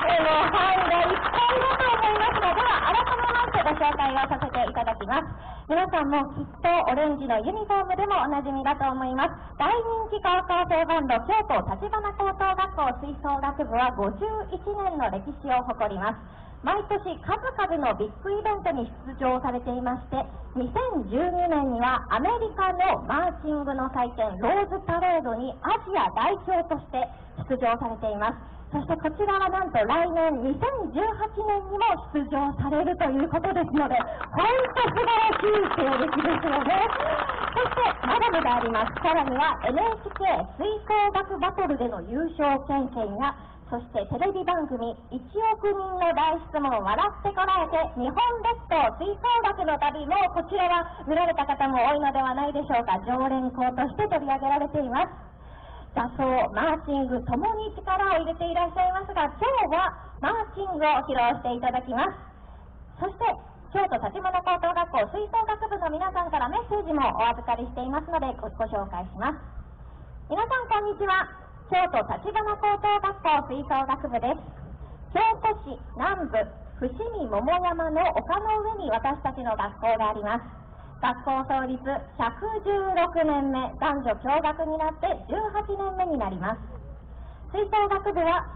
範囲がいっぱいだと思いますので、改めましてご紹介をさせていただきます。皆さんもきっとオレンジのユニフォームでもおなじみだと思います。大人気高校生バンド、京都橘高等学校吹奏楽部は51年の歴史を誇ります。毎年数々のビッグイベントに出場されていまして、2012年にはアメリカのマーチングの祭典ローズパレードにアジア代表として出場されています。そしてこちらはなんと来年2018年にも出場されるということですので、本当素晴らしい経歴ですよね。そしてまだまだあります。さらには NHK 吹奏楽バトルでの優勝経験や、そしてテレビ番組1億人の大質問笑ってこらえて日本列島吹奏楽の旅も、こちらは見られた方も多いのではないでしょうか。常連校として取り上げられています。座奏、マーチングともに力を入れていらっしゃいますが、今日はマーチングを披露していただきます。そして京都橘高等学校吹奏楽部の皆さんからメッセージもお預かりしていますので ご紹介します。皆さんこんにちは。京都橘高等学校吹奏楽部です。京都市南部伏見桃山の丘の上に私たちの学校があります。学校創立116年目、男女共学になって18年目になります。吹奏楽部は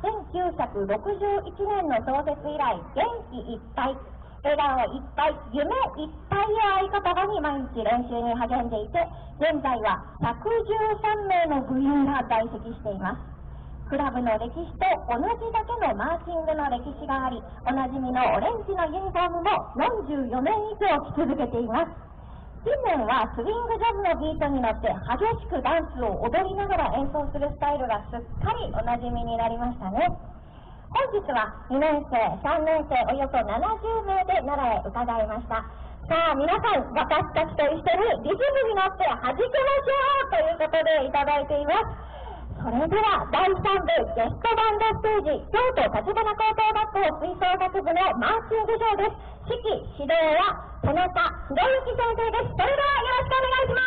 1961年の創設以来、元気いっぱい、笑顔いっぱい、夢いっぱいを合言葉に毎日練習に励んでいて、現在は113名の部員が在籍しています。クラブの歴史と同じだけのマーチングの歴史があり、おなじみのオレンジのユニフォームも44年以上着続けています。近年はスイングジャズのビートに乗って激しくダンスを踊りながら演奏するスタイルがすっかりおなじみになりましたね。本日は2年生、3年生およそ70名で奈良へ伺いました。さあ皆さん、私たちと一緒にリズムに乗って弾けましょうということでいただいています。それでは第3部ゲストバンドステージ、京都橘高等学校吹奏楽部のマーチングショーです。指揮指導は田中博之先生です。それではよろしくお願いします。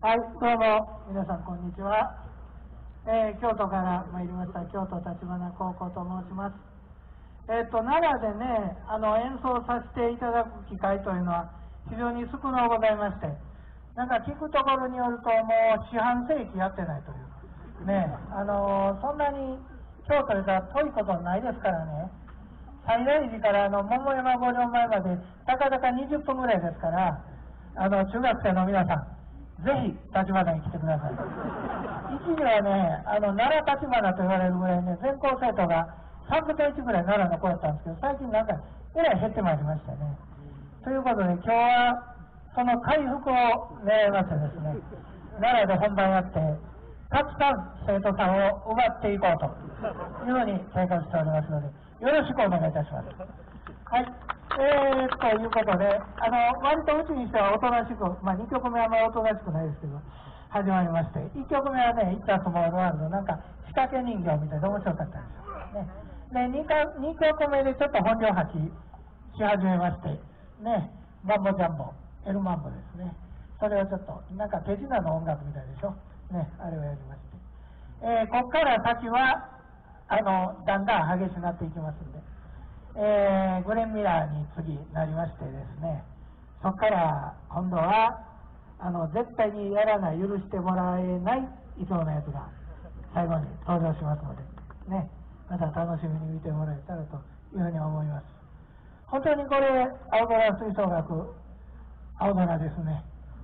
はい、どうも皆さんこんにちは。京都から参りました京都橘高校と申します。奈良でね演奏させていただく機会というのは非常に少なございまして、なんか聞くところによるともう四半世紀やってないというね、そんなに京都が遠いことないですからね。西大寺から桃山五条前までたかだか20分ぐらいですから、中学生の皆さんぜひ立花に来てください。一時はね奈良立花と言われるぐらいね、全校生徒が3分の1ぐらい奈良の子だったんですけど、最近なんかえらい減ってまいりましたね。ということで今日はその回復を狙いましてですね、奈良で本番やってたくさん生徒さんを奪っていこうというふうに計画しておりますので、よろしくお願いいたします。はい、ということで割とうちにしてはおとなしく、2曲目はあんまりおとなしくないですけど始まりまして、1曲目はね「イッツ・ア・スモール・ワールド」、なんか仕掛け人形みたいで面白かったんですよ、ね、2曲目でちょっと本領発揮し始めましてね、マンボジャンボエルマンボですね、それをちょっとなんか手品の音楽みたいでしょね、あれをやりまして、ここから先はだんだん激しくなっていきますんで、グレン・ミラーに次なりましてですね、そこから今度は絶対にやらない、許してもらえないいつものやつが最後に登場しますのでね、また楽しみに見てもらえたらというふうに思います。本当にこれ青空吹奏楽青空ですね。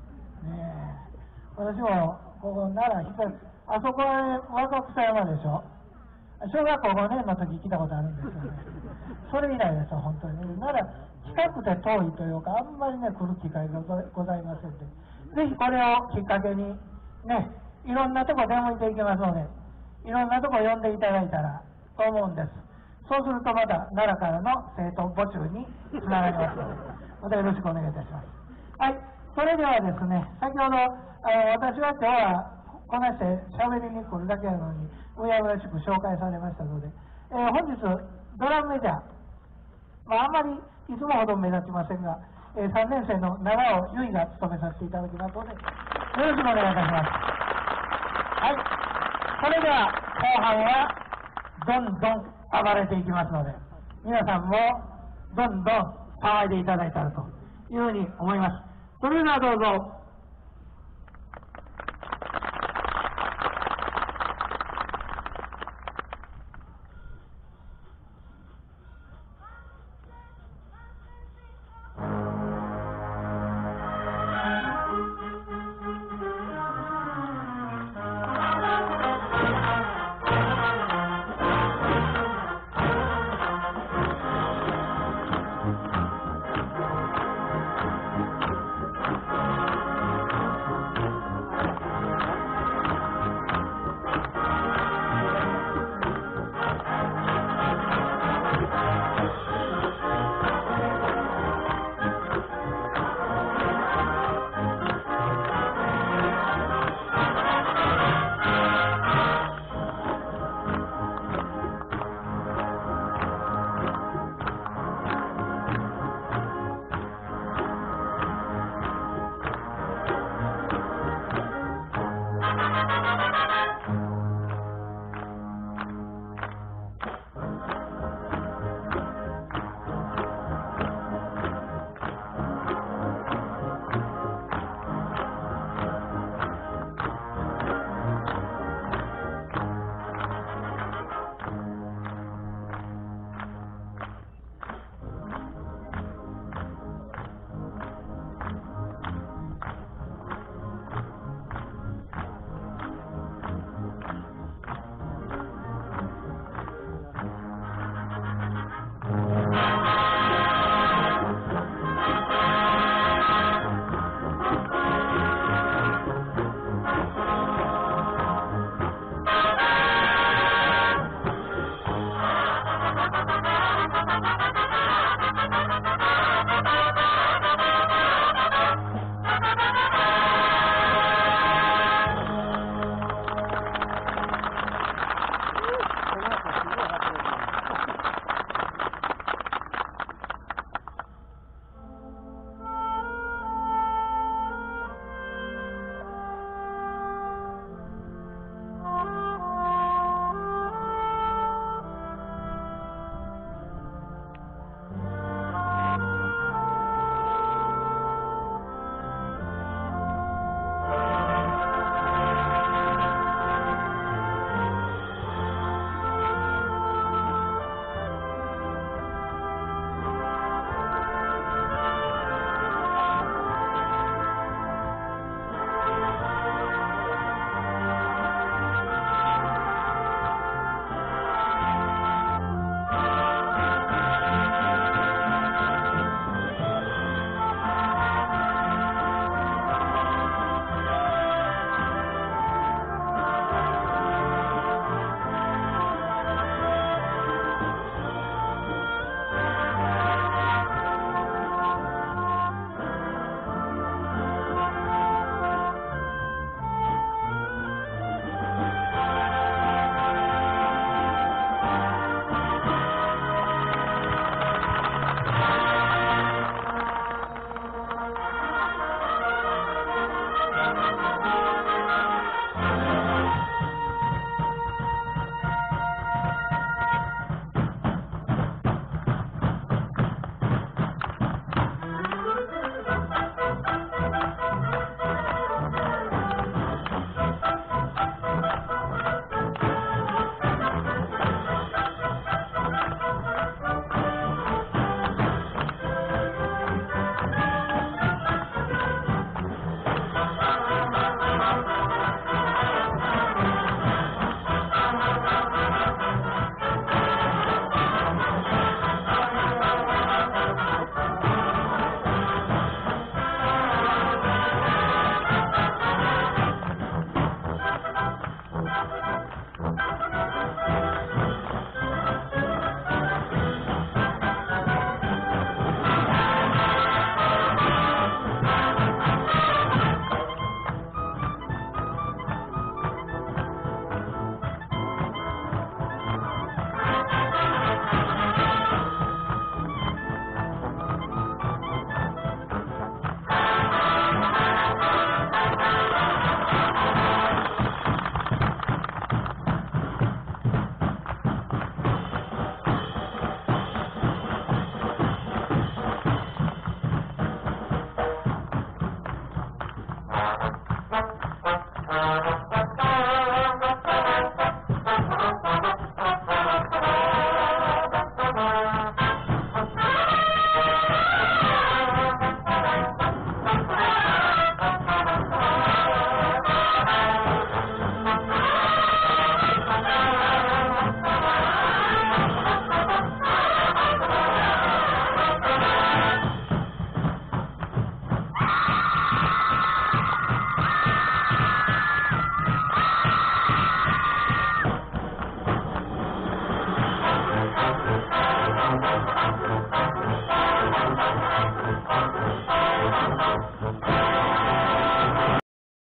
私もここ奈良あそこは若草山でしょ、小学校5年の時来たことあるんですよね。それ以来ですよ本当に。奈良近くて遠いというかあんまりね来る機会がございませんで、ぜひこれをきっかけにね、いろんなとこ出向いていきますので、いろんなとこ呼んでいただいたらと思うんです。そうするとまた奈良からの生徒募集につながりますので、またよろしくお願いいたします。はい、それではですね、先ほど私は今日はこなして喋りに来るだけなのにうやうやしく紹介されましたので、本日ドラムメジャー、あんまりいつもほど目立ちませんが、3年生の長尾結衣が務めさせていただきますのでよろしくお願いいたします。はい、それでは後半はどんどん暴れていきますので、皆さんもどんどん騒いでいただいたらというふうに思います。それではどうぞ。